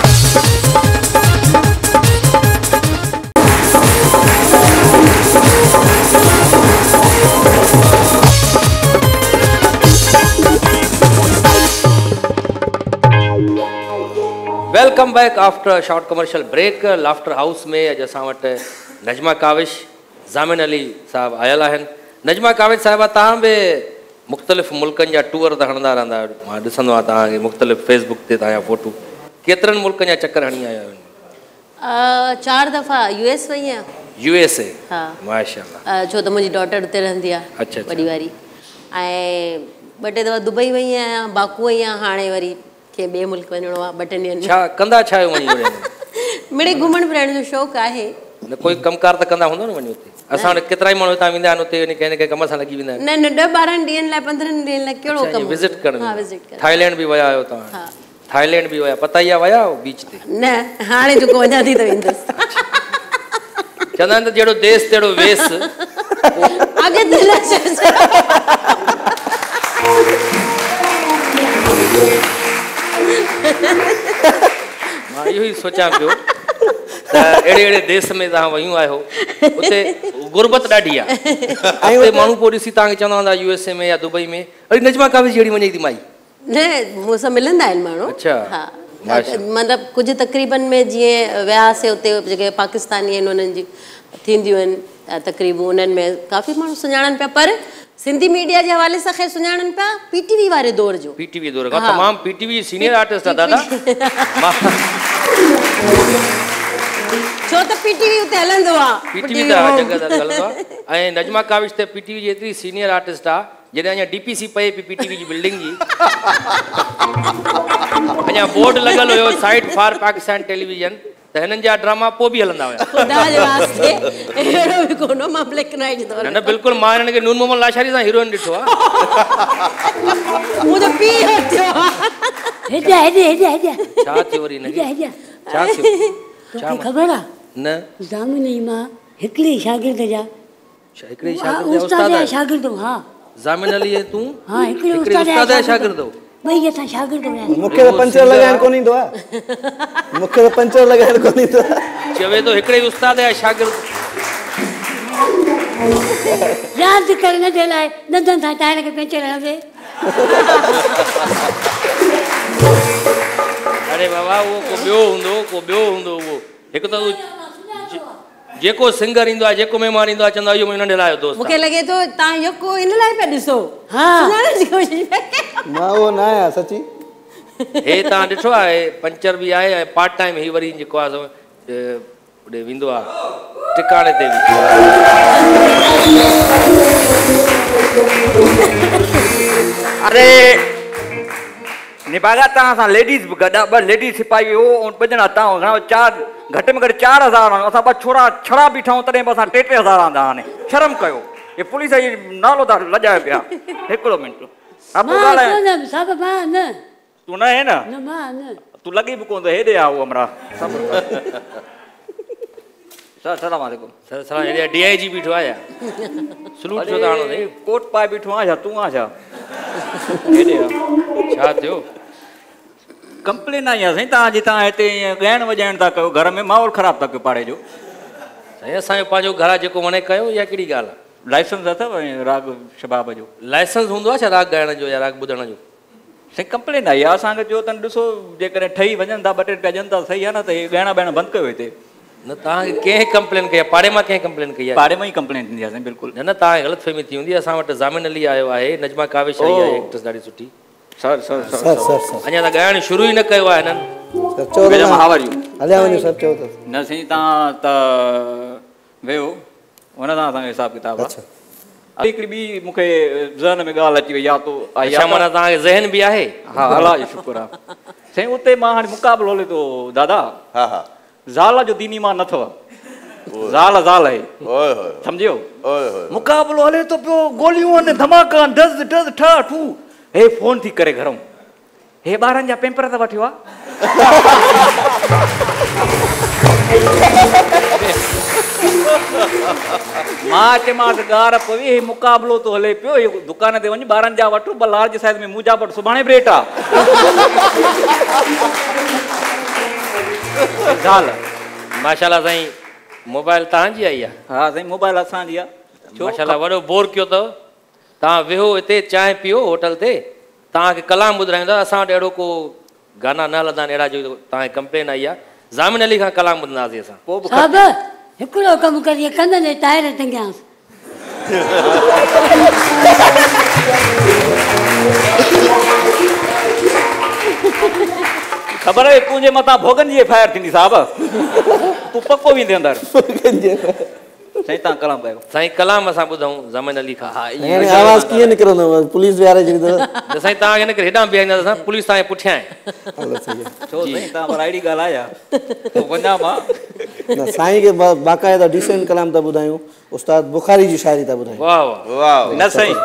Welcome back after short commercial break. Laughter House में अॼु असां वटि नजमा काविश, ज़ामिन अली साहब आयल आहिनि। नजमा काविश साहिबा, तव्हां बि मुख़्तलिफ़ मुल्कनि जा टूर त हणंदा रहंदा आहियो मां ॾिसंदो आहियां तव्हांखे मुख़्तलिफ़ फेसबुक ते तव्हांजा फ़ोटू केतिरनि मुल्कनि जा चकर हणी आया आहियो चार दफ़ा यूएस वई आहियां यूएसए हा माशाअल्लाह छो त मुंहिंजी डॉटर उते रहंदी आहे अच्छा वॾी वारी ऐं ॿ टे दफ़ा दुबई वई आहियां बाकू वई आहियां हाणे वरी कंहिं ॿिए मुल्क वञिणो आहे ॿ टे ॾींहंनि छा कंदा छा आहियो वञी करे मिड़ई घुमण फिरण जो शौक़ु आहे न कोई कमकार त कंदा हूंदो न वञी हुते असां वटि केतिरा ई माण्हू हितां वेंदा आहिनि उते वञी कंहिं न कंहिं कम सां लॻी वेंदा आहिनि न न ॾह ॿारहं ॾींहंनि लाइ पंद्रहंनि ॾींहंनि लाइ कहिड़ो कमु विज़िट करणु हा विज़िट करणु थाईलैंड बि विया आहियो तव्हां थाईलैंड बि विया पताईया विया आहियो बीच ते न हाणे जेको वञा थी त वेंदसि चवंदा आहिनि त जहिड़ो देश तहिड़ो वेस अॻिते मां इहो ई सोचां पियो त अहिड़े अहिड़े देश में तव्हां वयूं आहियो उते गुरबत ॾाढी आहे उते माण्हू पोइ ॾिसी तव्हांखे चवंदा हूंदा यूएसए में या दुबई में अरे नजमा कावेज जहिड़ी वञे थी माई न मूं सां मिलंदा आहिनि माण्हू अच्छा हा मतिलबु कुझु तक़रीबन में जीअं वियासीं उते जेके पाकिस्तानी आहिनि उन्हनि जी थींदियूं आहिनि तक़रीबूं उन्हनि में काफ़ी माण्हू सुञाणनि पिया पर सिंधी मीडिया जे हवाले सां ख़ैर सुञाणनि पिया पीटीवी वारे दौर जो पीटीवी दौर खां तमामु पीटीवी सीनियर आर्टिस्ट आहे दादा छो त पीटीवी उते हलंदो आहे पीटीवी त जॻह ते हलंदो आहे ऐं नजमा काविश त पीटीवी जी एतिरी सीनियर आर्टिस्ट आहे जॾहिं अञा डीपीसी पए पई पीटीवी जी बिल्डिंग जी अञा बोर्ड लॻल हुयो साइट फॉर पाकिस्तान टेलीविजन त हिननि जा ड्रामा पोइ बि हलंदा हुया न न बिल्कुलु मां हिननि खे नूर मोहम्मद लाशारी सां हीरोइन ॾिठो आहे छा थियो वरी छा थियो ख़बर आहे न ज़ामिनी मां हिकिड़े शागिर्द जा हिकिड़े शागिर्द जा शागिर्द हा ज़ामिन अली तूं हा हिकिड़े उस्ताद जा शागिर्द ॿई असां शागिर्द हुयासीं मूंखे त पंचर लॻाइण कोन ईंदो आहे मूंखे त पंचर लॻाइण कोन ईंदो आहे चवे थो हिकिड़े उस्ताद जा शागिर्द यादि करण जे लाइ दंदनि सां टायर खे पंचर हणंदे अरे बाबा उहो को ॿियो हूंदो को ॿियो हूंदो उहो हिकु त जेको सिंगर ईंदो आहे जेको महिमान ईंदो आहे चवंदो आहे इहो मुंहिंजो नंढे लाइ दोस्त मूंखे लॻे थो तव्हां यको इन लाइ पिया ॾिसो हा मां उहो न आहियां सची हे तव्हां ॾिठो आहे पंचर बि आहे ऐं पार्ट टाइम ही वरी जेको आहे होॾे वेंदो आहे टिकाणे ते बि अरे निभागा तव्हां सां लेडीज़ बि गॾु ॿ लेडीज़ सिपाही हो ऐं ॿ ॼणा तव्हां घणो चारि घटि में घटि चारि हज़ार असां ॿ छोरा छड़ा बीठा आहियूं तॾहिं बि असां टे टे हज़ार आंदा हाणे शर्म कयो हे पुलिस जी नालो था लॼायो पिया हिकिड़ो मिंट तूं न आहे न तूं लॻी बि कोन हेॾे आहे उहो हमरा सलाम वालेकुम डी आई जी बीठो आहे सलूट छो था हणो कोट पाए बीठो आहे छा तूं आहे छा हेॾे आहे छा थियो कंप्लेन आई आहे साईं तव्हांजी तव्हां हिते ईअं ॻाइण वॼाइण था कयो घर में माहौल ख़राबु था कयो पाड़े जो साईं असांजो पंहिंजो घर आहे जेको वणे कयो या कहिड़ी ॻाल्हि आहे लाइसेंस अथव राग शबाब जो लाइसेंस हूंदो आहे छा राग ॻाइण जो या राग ॿुधण जो साईं कंप्लेन आई आहे असांखे चयो अथनि ॾिसो जेकॾहिं ठही वञनि था ॿ टे रुपया ॾियनि था सही आहे न त हे ॻाइणा ॿाइणा बंदि कयो हिते न तव्हांखे कंहिं कंप्लेन कई आहे पाड़े मां कंहिं कंप्लेन कई आहे पाड़े मां ई कंप्लेन थींदी आहे साईं बिल्कुलु न न तव्हांखे ग़लतफ़हमी थी हूंदी असां वटि ज़ामिन अली आयो आहे नजमा काविश आई आहे एक्ट्रेस ॾाढी सुठी सर सर अञा त ॻाइणु शुरू ई न कयो आहे हिननि न साईं तव्हां त वियो हुन सां असांखे हिसाबु किताबु आहे हिकिड़ी ॿी मूंखे ज़हन में ॻाल्हि अची वई आहे तो माना तव्हांखे ज़हन बि आहे हा अलाह जो शुक्र आहे साईं उते मां हाणे मुक़ाबिलो हले थो दादा हा हा ज़ाल जो दीनी मां न अथव ज़ाल ज़ाल आहे सम्झियो मुक़ाबिलो हले थो पियो गोलियूं आहिनि धमाका डज़ डज़ ठा ठू हे फोन थी करे घरऊं हे ॿारनि जा पेपर त वठियो आहे मां चयोमांसि ॻार पवी हे मुक़ाबिलो थो हले पियो हे दुकान ते वञी ॿारनि जा वठो ॿ लार्ज साइज़ में मुंहिंजा वटि सुभाणे बि रेट आहे ज़ाल माशाल्लाह साईं मोबाइल तव्हांजी आई आहे हा साईं मोबाइल असांजी आहे माशाल्लाह वॾो बोर कयो अथव तव्हां वेहो हिते चांहि पीओ होटल ते तव्हांखे कलाम ॿुधाईंदा असां वटि अहिड़ो को गाना न हलंदा आहिनि अहिड़ा जो तव्हांखे कंप्लेन आई आहे ज़ामिन अली खां कलाम ॿुधंदासीं असां पोइ हिकिड़ो कमु करिए कंदनि टायर टंगियांसि खबर है तुझे मता भोगन जी फायर थी साहब तू पक्को भी दे अंदर सही ता कलाम कयो सही कलाम असा बुधाऊं जमन अली खा हां ये आवाज किए निकरो न पुलिस वाले जी तो सही ता के निकर हेडा बेना सा पुलिस ता पुठिया है हलो सही है छो सही ता पर आईडी गाल आया तो वना मा ना साईं के बाकायदा डिसेंट कलाम ता बुधायूं उस्ताद बुखारी जी शायरी ता बुधायूं वाह वाह वाह न सही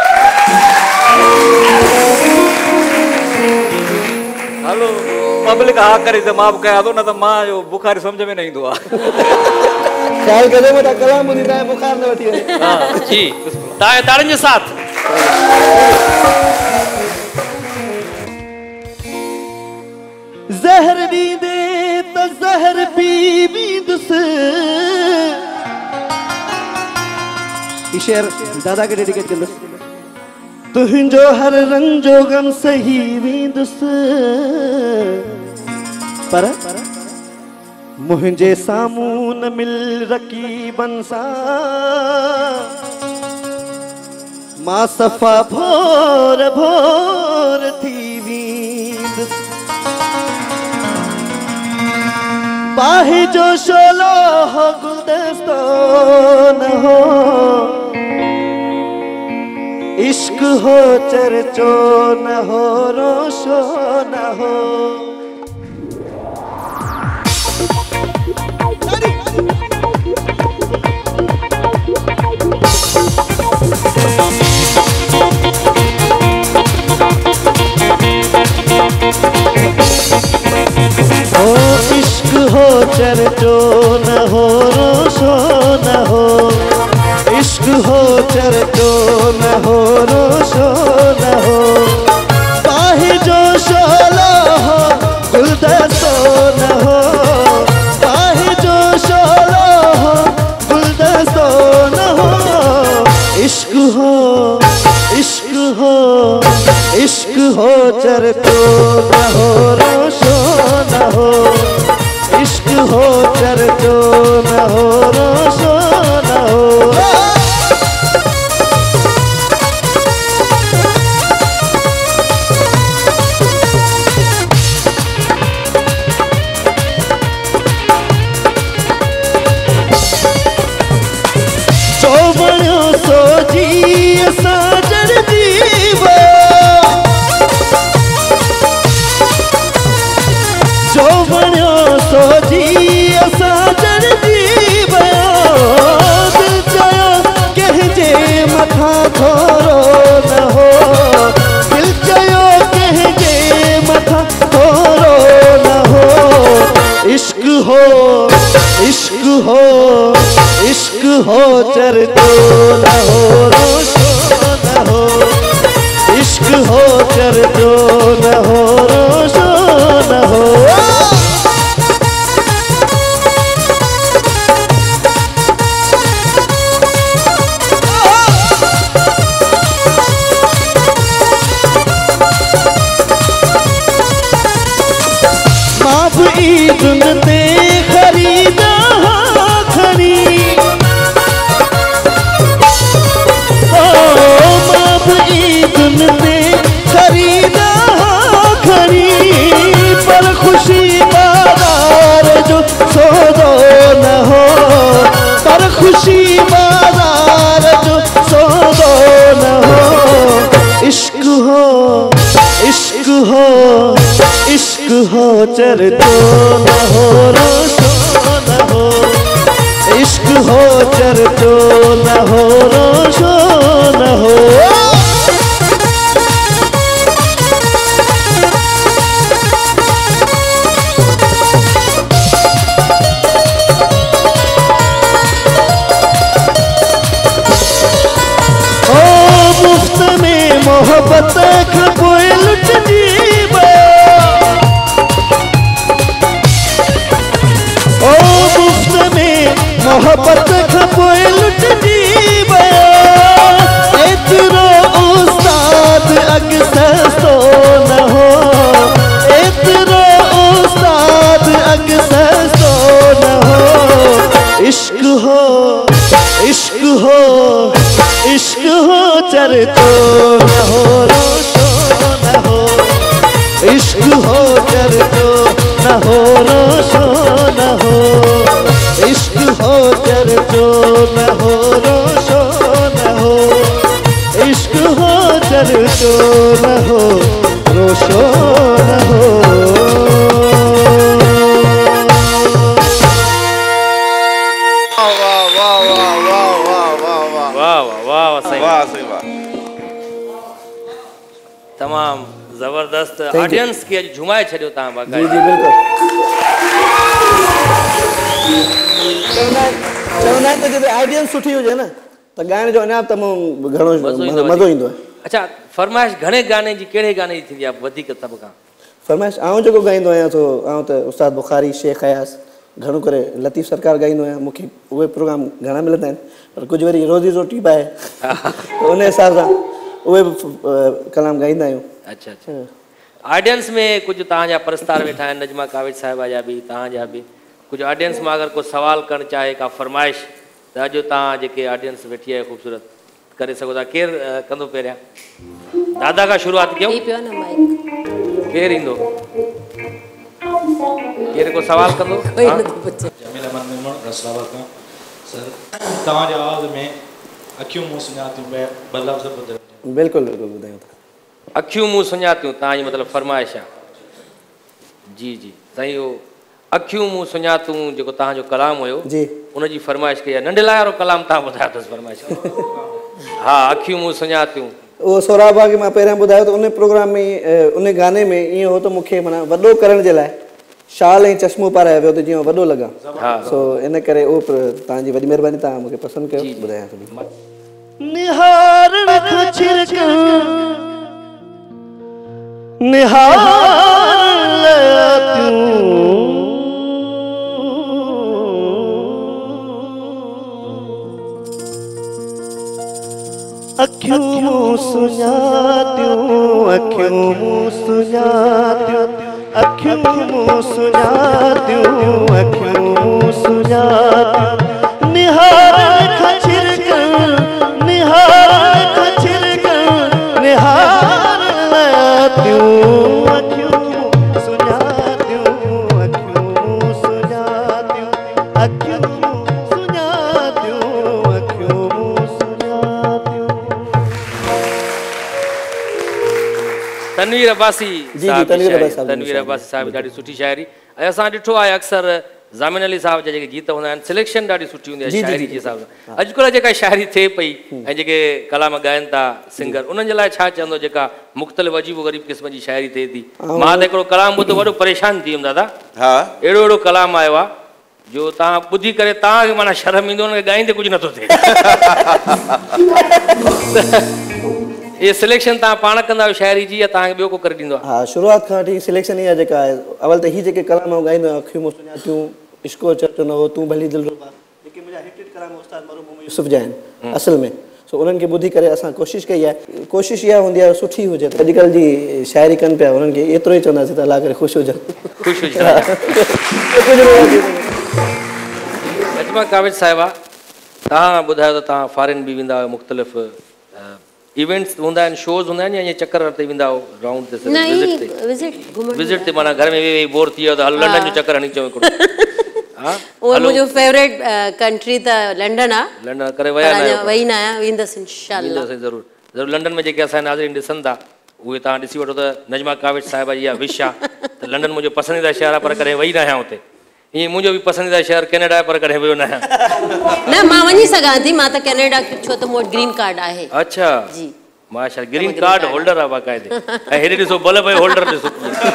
हेलो पब्लिक हा करे त माफ कया तो न त मां जो बुखारी समझ में नहीं दुआ ख्याल करे मता कलाम नी ता बुखार न वठी वने हां जी ताए ताड़न के साथ जहर दी दे त जहर पी भी दुस शेर दादा के डेडिकेट कर दो तुझो हर रंजो गम सही वींदुस पर मुझे सामू न मिल रकीबन सा मां सफ़ा भोर भोर थी वींदुस बाहि जो शोलो हो गुलदस्तो न हो इश्क हो चर्चो न हो रोशो न हो ओ इश्क हो चर्चो न हो रोशो न हो इश्क हो चर्चो न हो रोशो न हो बाहि जो शोलो हो गुलदस्तो न हो बाहि जो शोलो हो गुलदस्तो न हो इश्क हो इश्क हो इश्क हो चर्चो न हो रोशो न हो इश्क हो चर्चो न हो रोशो न हो इश्क हो इश्क हो इश्क हो चर्चो न हो रोशो न हो इश्क हो चर्चो न हो रोशो न हो ईदुन ते खरीदा खरी ओ माप ईदुन ते खरीदा खरी पर खुशी बाजार जो सौदो न हो पर खुशी बाजार जो सौदो न हो इश्क हो इश्क हो इश्क हो चर्चो न हो रोशो न हो इश्क हो चर्चो न हो रोशो न हो ओ मुफ्त में मोहब्बत खपोए लुट जीवा ओ मुफ्त में मोहब्बत खपोए लुट जीवा एतरो उस्ताद अग सस्तो न हो एतरो उस्ताद अग सस्तो न हो इश्क हो इश्क हो इश्क हो चर चर्चो न हो रोशो न हो इश्क हो चर्चो न हो रोशो न हो इश्क हो चर्चो न हो रोशो न हो इश्क हो चर्चो न हो रोशो न हो तमाम जबरदस्त ऑडियंस के झुमाए छो ता जी जी बिल्कुल चवना तो जब ऑडियंस सुठी हो जाए ना तो गाने जो अना तमाम घणो मजो इंदो है। अच्छा फरमाइश घणे गाने जी केड़े गाने जी थी वधिक तबका फरमाइश आऊं जो गाइंदो आया तो आऊं तो उस्ताद बुखारी शेख हयास घणो करे लतीफ सरकार गाइंदो आया मुखे वो प्रोग्राम घणा मिलदा पर कुछ वरी रोजी रोटी पाए तो उन हिसाब सां उहे कलाम गाइंदा आहियूं। अच्छा अच्छा ऑडियंस में कुछ तव्हांजा प्रस्तार वेठा आहिनि नजमा कावेज साहिबा जा बि तव्हांजा बि कुछ ऑडियंस में अगर कोई सवाल करणु चाहे का फरमाइश त अॼु तव्हां जेके ऑडियंस वेठी आहे ख़ूबसूरत करे सघो था केरु कंदो पहिरियां दादा खां शुरूआत कयूं केरु ईंदो केरु को सवाल कंदो जमीला मन में रसलावर का सर तव्हांजे आवाज़ में अखियूं मुंहुं सुञातियूं ॿ लफ़्ज़ ॿुधायो बिल्कुलु बिल्कुलु ॿुधायूं था अखियूं मुंहुं सुञातियूं तव्हांजी मतिलबु फरमाइश आहे जी जी साईं उहो अखियूं मुंहुं सुञातियूं जेको तव्हांजो कलाम हुयो जी उनजी फरमाइश कई आहे नंढे लाइ वारो कलाम तव्हां ॿुधायो अथसि फरमाइश हा अखियूं मुंहुं सुञातियूं उहो सोराबा खे मां पहिरियां ॿुधायो त उन प्रोग्राम में उन गाने में ईअं हो त मूंखे माना वॾो करण जे लाइ शाल ऐं चश्मो पारायो वियो त जीअं वॾो लॻा सो इन करे उहो तव्हांजी वॾी महिरबानी तव्हां मूंखे पसंदि कयो ॿुधायां थो निहारण खां छिरकण निहारतियूं अखियूं मुंहुं सुञातियूं अखियूं मुंहुं सुञातियूं अखियूं मुंहुं सुञातियूं अखियूं मुंहुं सुञातियूं निहारण खां छिरकण निहारण खां छिरकण निहारतियूं अखियूं सुञातियूं अखियूं सुञातियूं अखियूं सुञातियूं अखियूं सुञातियूं तनवीर अब्बासी जी जी तनवीर अब्बासी साहब तनवीर अब्बासी साहब ॾाढी सुठी शाइरी ऐं असां ॾिठो आहे अक्सर ज़ामिन अली साहब जा जेके गीत हूंदा आहिनि सिलेक्शन ॾाढी सुठी हूंदी आहे शाइरी जे हिसाब सां अॼुकल्ह जेका शाइरी थिए पई ऐं जेके कलाम ॻाइनि था सिंगर उन्हनि जे लाइ छा चवंदो जेका मुख़्तलिफ़ अजीब ग़रीब क़िस्म जी शाइरी थिए थी मां त हिकिड़ो कलाम ॿुधो वॾो परेशान थी वियुमि दादा हा अहिड़ो अहिड़ो कलाम आयो आहे जो तव्हां ॿुधी करे तव्हांखे माना शर्म ईंदो हुनखे ॻाईंदे कुझु नथो थिए ये सिलेक्शन तव्हां पाण कंदा आहियो शाइरी जी या तव्हांखे ॿियो को करे ॾींदो आहे हा शुरूआत खां वठी सिलेक्शन ई आहे जेका आहे अवल त हीअ जेके कलाम ॻाईंदो आहियां अखियूं मुंहुं सुञातियूं इश्को चर्चो न हो तूं भली दिलरुबा जेके मुंहिंजा हिट हिट कलाम उस्ताद मरहूम यूसुफ जा आहिनि असल में सो उन्हनि खे ॿुधी करे असां कोशिशि कई आहे कोशिशि इहा हूंदी आहे सुठी हुजे त अॼुकल्ह जी शाइरी कनि पिया उन्हनि खे एतिरो ई चवंदासीं त अलाह करे ख़ुशि हुजनि ख़ुशि हुजनि नजमा कावेज साहिबा तव्हां ॿुधायो त तव्हां फॉरेन बि वेंदा आहियो मुख़्तलिफ़ इवेंट्स हूंदा आहिनि शोज़ हूंदा आहिनि या ईअं चकर ते वेंदा आहियो राउंड ते विज़िट ते माना घर में वेही वेही बोर थी वियो त हल लंडन जो चकर हणी अचूं हिकिड़ो हा उहो मुंहिंजो फेवरेट कंट्री त लंडन आहे लंडन करे विया न वई न आहियां वेंदसि इंशाअल्लाह ज़रूरु ज़रूरु लंडन में जेके असांजा नाज़रीन ॾिसनि था उहे तव्हां ॾिसी वठो त नजमा कावेज साहिबा जी इहा विश आहे त लंडन मुंहिंजो पसंदीदा शहर आहे पर कॾहिं वेही न आहियां हुते ईअं मुंहिंजो बि पसंदीदा शहर कैनेडा आहे पर कॾहिं वियो न आहियां न मां वञी सघां थी मां त कैनेडा छो त मूं वटि ग्रीन कार्ड आहे अच्छा जी माशा ग्रीन कार्ड होल्डर आहे बाक़ाइदे ऐं हेॾे ॾिसो बल्ब भाई होल्डर ॾिसो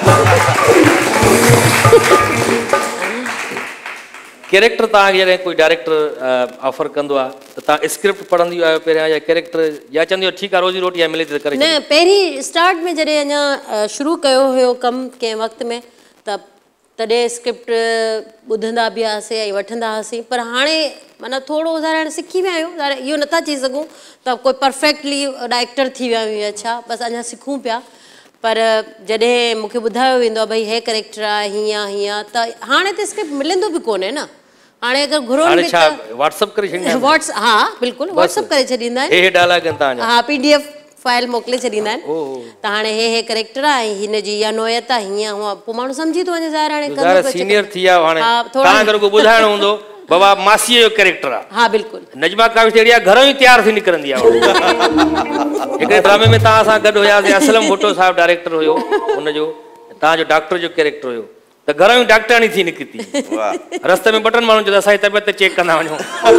कैरेक्टर तव्हांखे जॾहिं कोई डायरेक्टर ऑफर कंदो आहे त तव्हां स्क्रिप्ट पढ़ंदी आहियो पहिरियां या कैरेक्टर या चवंदी आहियो ठीकु आहे रोज़ी रोटी मिले थी त करे न पहिरीं स्टार्ट में जॾहिं अञा शुरू कयो हुयो कमु कंहिं वक़्त में त तॾहिं स्क्रिप्ट ॿुधंदा बि हुआसीं ऐं वठंदा हुआसीं पर हाणे माना थोरो ज़ाहिर सिखी विया आहियूं ज़ाहिर इहो नथा चई सघूं त कोई परफेक्टली डायरेक्टर थी विया आहियूं या छा बसि अञा सिखूं पिया पर जॾहिं मूंखे ॿुधायो वेंदो आहे भई हे कैरेक्टर आहे हीअं हीअं त हाणे त स्क्रिप्ट मिलंदो बि कोन्हे न हाणे अगर घुरो हाणे छा व्हाट्सएप करे छॾींदा व्हाट्स हां बिल्कुल व्हाट्सएप करे छॾींदा आहिनि हे डायलॉग ता हां पीडीएफ फाइल मोकिले छॾींदा आहिनि त हाणे हे हे कैरेक्टर आहे हिन जी या नोयत आहे हीअं हूअं पोइ माण्हू सम्झी थो वञे ज़ाहिर हाणे ज़ाहिर सीनियर थी विया हाणे तव्हां अगरि को ॿुधाइणो हूंदो बाबा मासीअ जो कैरेक्टर आहे हा बिल्कुल नजमा काविश अहिड़ी आहे घरों ई तयार थी निकिरंदी आहे हिकिड़े ड्रामे में तव्हां सां गॾु हुयासीं असलम भुट्टो साहिबु डायरेक्टर हुयो हुनजो तव्हांजो डॉक्टर जो कैरेक्टर हुयो त घरों ई डॉक्टराणी थी निकिती रस्ते में बटन माण्हू चयो असांजी तबियत चेक कंदा वञूं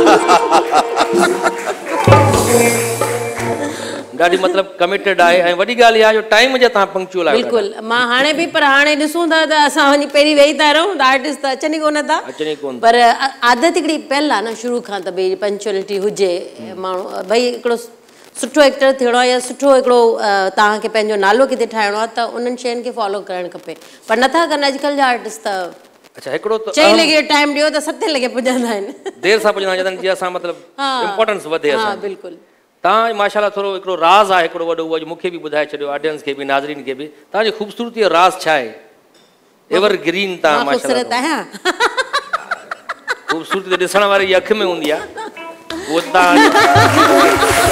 ॾाढी मतिलबु कमिटेड आहे ऐं वॾी ॻाल्हि इहा जो टाइम जे तव्हां पंक्चुअल आहे बिल्कुल मां हाणे बि पर हाणे ॾिसूं था त असां वञी पहिरीं वेही था रहूं त आर्टिस्ट त अचनि ई कोन था अचनि ई कोन पर आदत हिकिड़ी पयल आहे न शुरू खां त भई पंक्चुअलिटी हुजे माण्हू भई हिकिड़ो सुठो एक्टर थियणो आहे या सुठो हिकिड़ो तव्हांखे पंहिंजो नालो किथे ठाहिणो आहे त उन्हनि शयुनि खे फॉलो करणु खपे पर नथा कनि अॼुकल्ह जा आर्टिस्ट त अच्छा हिकिड़ो त चई लॻे टाइम ॾियो त सते लॻे पुॼंदा आहिनि देरि सां पुॼंदा आहिनि जीअं असां मतिलबु इम्पोर्टेंस वधे हा बिल्कुलु तव्हां माशाल्लाह थोरो हिकिड़ो राज़ आहे हिकिड़ो वॾो उहो मूंखे बि ॿुधाए छॾियो ऑडियंस खे बि नाज़रीन खे बि तव्हांजी ख़ूबसूरती जो राज़ छा आहे एवर ग्रीन तव्हां माशाल्लाह ख़ूबसूरती त ॾिसण वारी जी अखि में हूंदी आहे उहो तव्हां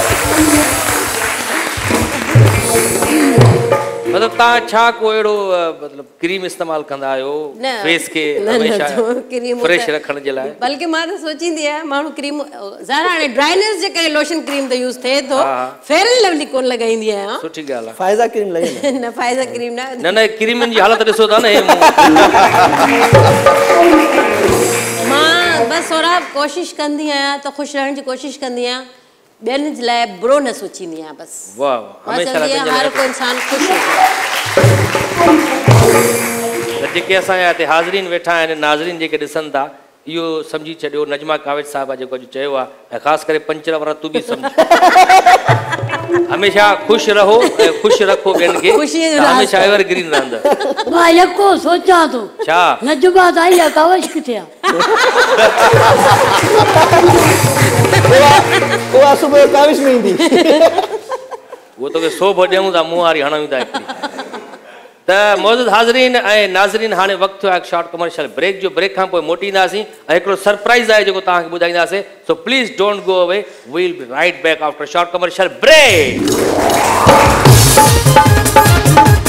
मतिलबु तव्हां छा को अहिड़ो मतिलबु क्रीम इस्तेमालु कंदा आहियो फेस खे फ्रेश रखण जे लाइ बल्कि मां त सोचींदी आहियां माण्हू क्रीम ज़ाहिर हाणे ड्राइनेस जे करे लोशन क्रीम त यूज़ थिए थो फेयर एंड लवली कोन लॻाईंदी आहियां सुठी ॻाल्हि आहे फाइज़ा क्रीम लॻाईंदा न फाइज़ा क्रीम न न न क्रीमनि जी हालत ॾिसो था न मां बसि थोरा कोशिशि कंदी आहियां त ख़ुशि रहण जी कोशिशि कंदी आहियां ॿियनि जे लाइ बुरो न सोचींदी आहियां बसि वाह हर को इंसान ख़ुशि हुजे जेके असांजा हिते हाज़रीन वेठा आहिनि नाज़रीन जेके ॾिसनि था इहो सम्झी छॾियो नजमा काविश साहिबा जेको अॼु चयो आहे ऐं ख़ासि करे पंचर वारा तूं बि सम्झ हमेशह ख़ुशि रहो ऐं ख़ुशि रखो ॿियनि खे हमेशह एवर ग्रीन रहंदा मां यको सोचां थो छा नजमा त आई आहे काविश किथे आहे उहा सुबुह काविश में ईंदी उहो तोखे सोभ ॾियूं था मुंहुं वारी हणूं था हिकिड़ी त मौजूद हाज़रीन ऐं नाज़रीन हाणे वक़्तु आहे शॉर्ट कमर्शियल ब्रेक जो ब्रेक खां पोइ मोटींदासीं ऐं हिकिड़ो सरप्राइज़ आहे जेको तव्हांखे ॿुधाईंदासीं so please don't go away we will be right back after short commercial brake